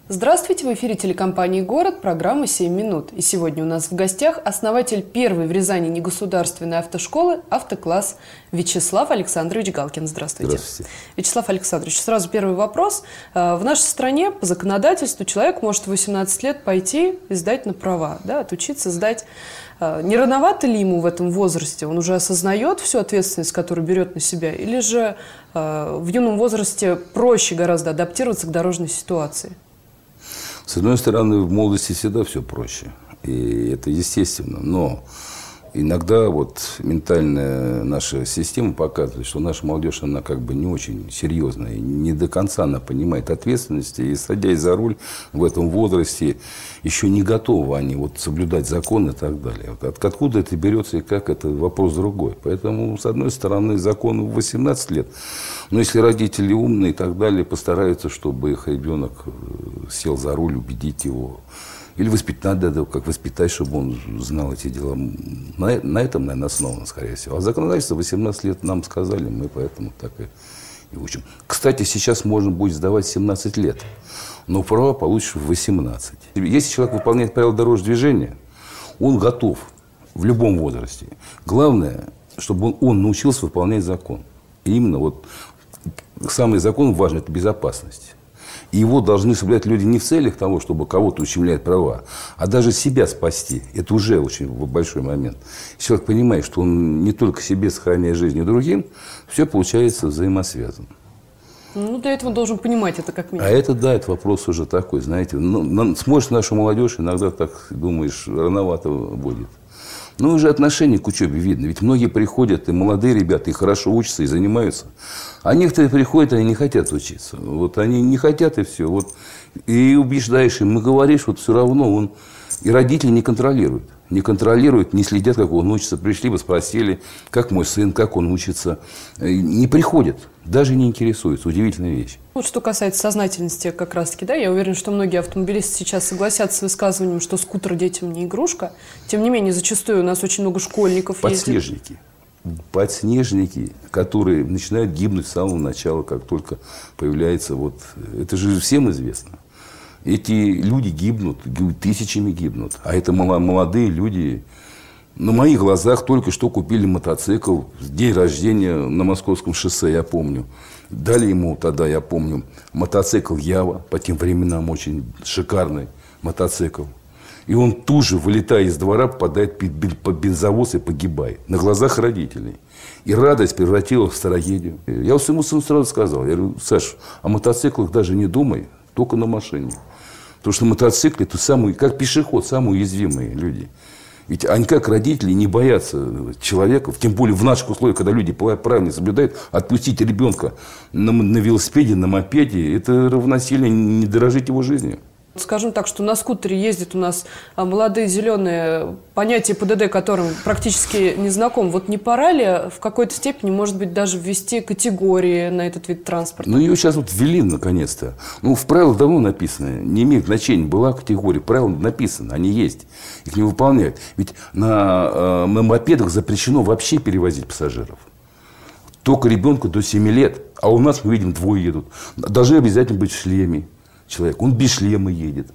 Здравствуйте, в эфире телекомпании «Город», программа «7 минут». И сегодня у нас в гостях основатель первой в Рязани негосударственной автошколы «Автокласс» Вячеслав Александрович Галкин. Здравствуйте. Здравствуйте. Вячеслав Александрович, сразу первый вопрос. В нашей стране по законодательству человек может в 18 лет пойти и сдать на права, да, отучиться сдать. Не рановато ли ему в этом возрасте? Он уже осознает всю ответственность, которую берет на себя? Или же в юном возрасте проще гораздо адаптироваться к дорожной ситуации? С одной стороны, в молодости всегда все проще. И это естественно. Но иногда вот ментальная наша система показывает, что наша молодежь, она как бы не очень серьезная. Не до конца она понимает ответственности. И, садясь за руль в этом возрасте, еще не готовы они вот соблюдать закон и так далее. Вот откуда это берется и как, это вопрос другой. Поэтому, с одной стороны, закон в 18 лет. Но если родители умные и так далее, постараются, чтобы их ребенок сел за руль, убедить его. Или воспитать надо, как воспитать, чтобы он знал эти дела. На этом, наверное, основано, скорее всего. А законодательство 18 лет нам сказали, мы поэтому так и учим. Кстати, сейчас можно будет сдавать 17 лет, но права получишь в 18. Если человек выполняет правила дорожного движения, он готов в любом возрасте. Главное, чтобы он научился выполнять закон. И именно вот самый закон важный – это безопасность. И его должны соблюдать люди не в целях того, чтобы кого-то ущемлять права, а даже себя спасти. Это уже очень большой момент. Человек понимает, что он не только себе сохраняет жизнь, и другим, все получается взаимосвязано. Ну, для этого он должен понимать это как минимум. А это, да, это вопрос уже такой, знаете. Смотришь нашу молодежь, иногда так думаешь, рановато будет. Но уже отношение к учебе видно. Ведь многие приходят, и молодые ребята, и хорошо учатся, и занимаются. А некоторые приходят, и они не хотят учиться. Вот они не хотят, и все. Вот. И убеждаешь им, говоришь, вот все равно он... И родители не контролируют. Не контролируют, не следят, как он учится. Пришли бы, спросили, как мой сын, как он учится. Не приходят, даже не интересуются. Удивительная вещь. Вот что касается сознательности как раз-таки, да, я уверен, что многие автомобилисты сейчас согласятся с высказыванием, что скутер детям не игрушка. Тем не менее, зачастую у нас очень много школьников Подснежники. Подснежники, которые начинают гибнуть с самого начала, как только появляется вот... Это же всем известно. Эти люди гибнут, тысячами гибнут. А это молодые люди. На моих глазах только что купили мотоцикл. День рождения на Московском шоссе, я помню. Дали ему тогда, я помню, мотоцикл Ява. По тем временам очень шикарный мотоцикл. И он тут же, вылетая из двора, попадает под бензовоз и погибает. На глазах родителей. И радость превратилась в трагедию. Я своему сыну сразу сказал. Я говорю, Саш, о мотоциклах даже не думай, только на машине. Потому что на мотоцикле это самые, как пешеход, самые уязвимые люди. Ведь они, как родители, не боятся человека, тем более в наших условиях, когда люди правильно соблюдают, отпустить ребенка на велосипеде, на мопеде, это равносильно не дорожить его жизнью. Скажем так, что на скутере ездят у нас молодые зеленые, понятие ПДД которым практически не знаком. Вот не пора ли в какой-то степени, может быть, даже ввести категории на этот вид транспорта? Ну, ее сейчас вот ввели, наконец-то. Ну, в правилах давно написано, не имеет значения, была категория, правила написано, они есть, их не выполняют. Ведь на мопедах запрещено вообще перевозить пассажиров. Только ребенку до 7 лет, а у нас, мы видим, двое едут. Должны обязательно быть в шлеме. Человек, он без шлема едет,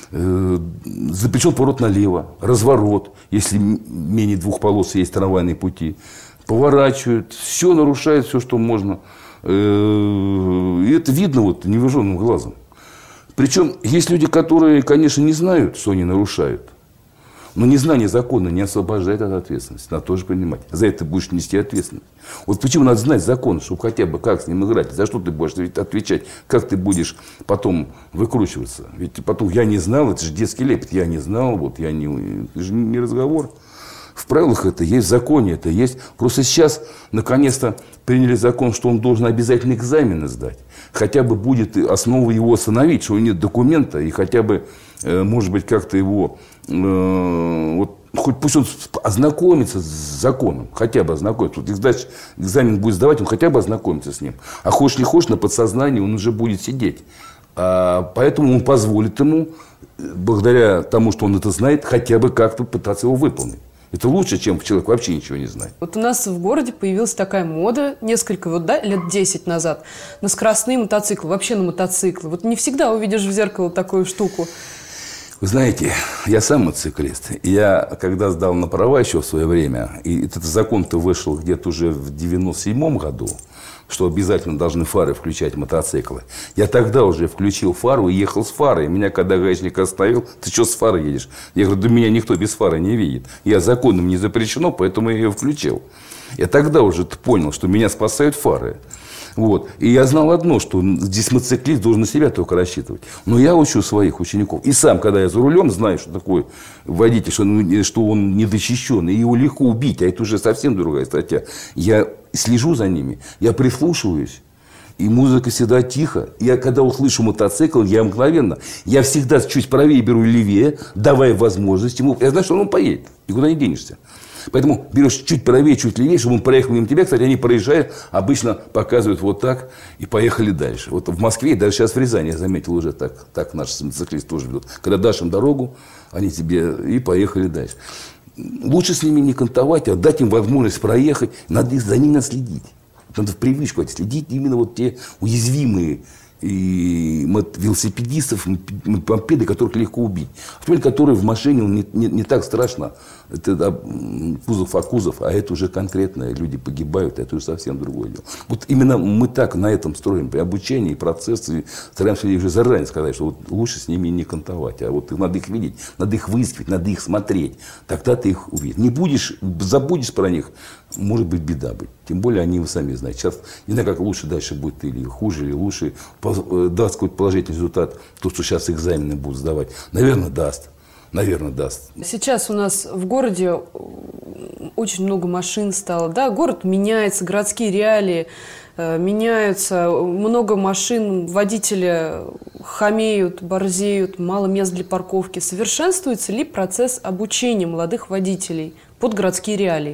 запрещен поворот налево, разворот, если менее 2 полос есть трамвайные пути, поворачивают, все нарушает, все, что можно. И это видно вот невооруженным глазом. Причем есть люди, которые, конечно, не знают, что они нарушают. Но незнание закона не освобождает от ответственности. Надо тоже понимать. За это будешь нести ответственность. Вот почему надо знать закон, чтобы хотя бы как с ним играть. За что ты будешь отвечать. Как ты будешь потом выкручиваться. Ведь потом я не знал, это же детский лепет. Я не знал, вот я не... Это же не разговор. В правилах это есть, в законе это есть. Просто сейчас, наконец-то, приняли закон, что он должен обязательно экзамены сдать. Хотя бы будет основа его остановить, что нет документа. И хотя бы, может быть, как-то его... Вот, хоть пусть он ознакомится с законом, хотя бы ознакомится. Вот экзамен будет сдавать, он хотя бы ознакомится с ним. А хочешь не хочешь, на подсознании он уже будет сидеть. Поэтому он позволит ему, благодаря тому, что он это знает, хотя бы как-то пытаться его выполнить. Это лучше, чем человек вообще ничего не знает. Вот у нас в городе появилась такая мода несколько, лет 10 назад, на скоростные мотоциклы, вообще на мотоциклы. Вот не всегда увидишь в зеркало такую штуку. Вы знаете, я сам мотоциклист. Я, когда сдал на права еще в свое время, и этот закон-то вышел где-то уже в 97-м году, что обязательно должны фары включать мотоциклы. Я тогда уже включил фару и ехал с фарой. Меня, когда гаишник остановил: ты что с фарой едешь? Я говорю: да меня никто без фары не видит. Я законом не запрещено, поэтому я ее включил. Я тогда уже понял, что меня спасают фары. Вот. И я знал одно, что здесь мотоциклист должен на себя только рассчитывать. Но я учу своих учеников. И сам, когда я за рулем, знаю, что такое водитель, что он недощищенный, и его легко убить. А это уже совсем другая статья. Я слежу за ними, я прислушиваюсь. И музыка всегда тихо. Я когда услышу мотоцикл, я мгновенно. Я всегда чуть правее беру, левее, давая возможность ему. Я знаю, что он поедет. Никуда не денешься. Поэтому берешь чуть правее, чуть левее, чтобы он проехал мимо тебя. Кстати, они проезжают, обычно показывают вот так и поехали дальше. Вот в Москве, даже сейчас в Рязани, я заметил, уже так наши мотоциклисты тоже ведут. Когда дашь им дорогу, они тебе и поехали дальше. Лучше с ними не кантовать, а дать им возможность проехать. Надо за ними следить. Надо в привычку следить именно вот те уязвимые и велосипедистов, мопеды, которых легко убить. Автомобиль, который в машине, не так страшно. Это кузов, а это уже конкретно люди погибают, это уже совсем другое дело. Вот именно мы так на этом строим при обучении, процессы, стараемся уже заранее сказать, что вот лучше с ними не кантовать, а вот надо их видеть, надо их выискивать, надо их смотреть, тогда ты их увидишь. Не будешь, забудешь про них, может быть беда быть. Тем более они, вы сами знаете, сейчас не знаю, как лучше дальше будет, или хуже, или лучше, даст какой-то положительный результат, то, что сейчас экзамены будут сдавать, наверное, даст. Наверное, даст. Сейчас у нас в городе очень много машин стало. Да, город меняется, городские реалии меняются. Много машин, водители хамеют, борзеют, мало мест для парковки. Совершенствуется ли процесс обучения молодых водителей под городские реалии?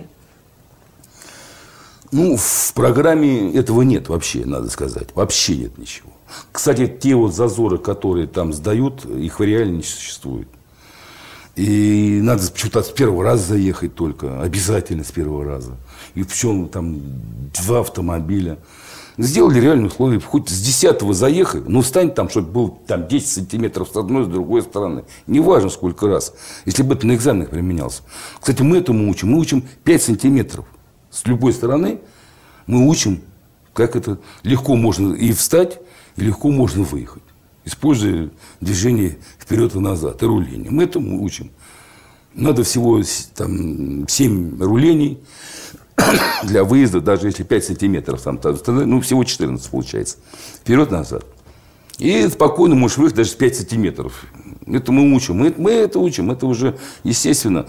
Ну, в программе этого нет вообще, надо сказать. Вообще нет ничего. Кстати, те вот зазоры, которые там сдают, их в реале не существует. И надо почему-то с первого раза заехать только. Обязательно с первого раза. И причем там 2 автомобиля. Сделали реальные условия. Хоть с 10-го заехай, но встань там, чтобы был там 10 сантиметров с одной, с другой стороны. Неважно сколько раз. Если бы это на экзаменах применялся. Кстати, мы этому учим. Мы учим 5 сантиметров. С любой стороны мы учим, как это легко можно и встать, и легко можно выехать. Используя движение вперед и назад, и руление. Мы этому учим. Надо всего там, 7 рулений для выезда, даже если 5 сантиметров, там, ну, всего 14 получается. Вперед-назад. И спокойно можешь выехать даже с 5 сантиметров. Это мы учим. Мы это учим. Это уже естественно.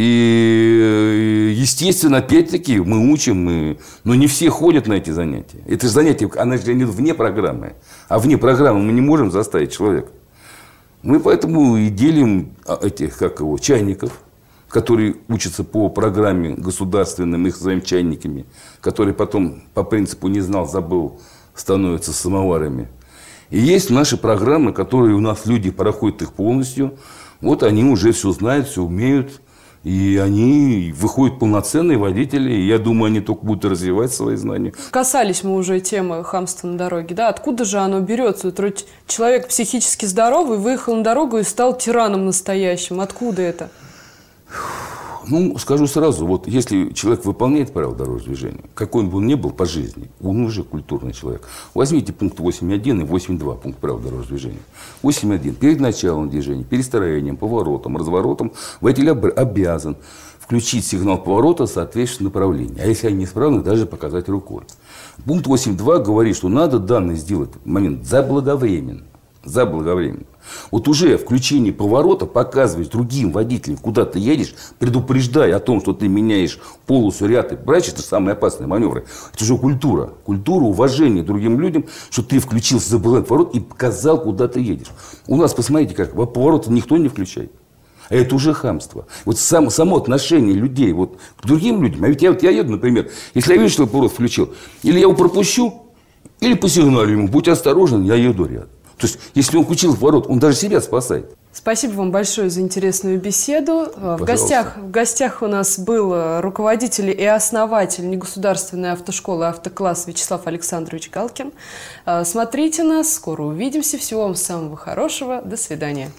И естественно, опять-таки, мы учим. Но не все ходят на эти занятия. Это же занятия, она же вне программы. А вне программы мы не можем заставить человека. Мы поэтому и делим этих, чайников, которые учатся по программе государственным, их своими чайниками, которые потом по принципу не знал, забыл, становятся самоварами. И есть наши программы, которые у нас люди проходят их полностью. Вот они уже все знают, все умеют. И они выходят полноценные водители. И я думаю, они только будут развивать свои знания. Касались мы уже темы хамства на дороге. Да? Откуда же оно берется? Вот человек психически здоровый выехал на дорогу и стал тираном настоящим. Откуда это? Ну, скажу сразу, вот если человек выполняет правила дорожного движения, какой бы он ни был по жизни, он уже культурный человек. Возьмите пункт 8.1 и 8.2 пункт правил дорожного движения. 8.1. Перед началом движения, перестроением, поворотом, разворотом водитель обязан включить сигнал поворота в соответствующем направлении. А если они неисправны, даже показать рукой. Пункт 8.2 говорит, что надо данный сделать момент заблаговременно. Заблаговременно. Вот уже включение поворота показывает другим водителям, куда ты едешь, предупреждая о том, что ты меняешь полосу, ряд и прочее, это самые опасные маневры. Это уже культура. Культура уважения другим людям, что ты включился за поворот и показал, куда ты едешь. У нас, посмотрите, как повороты никто не включает. А это уже хамство. Вот само отношение людей вот, к другим людям. А ведь я еду, например, если я вижу, что поворот включил, или я его пропущу, или посигналю ему, будь осторожен, я еду рядом. То есть, если он включил поворот, он даже себя спасает. Спасибо вам большое за интересную беседу. В гостях у нас был руководитель и основатель негосударственной автошколы «Автокласс» Вячеслав Александрович Галкин. Смотрите нас, скоро увидимся. Всего вам самого хорошего. До свидания.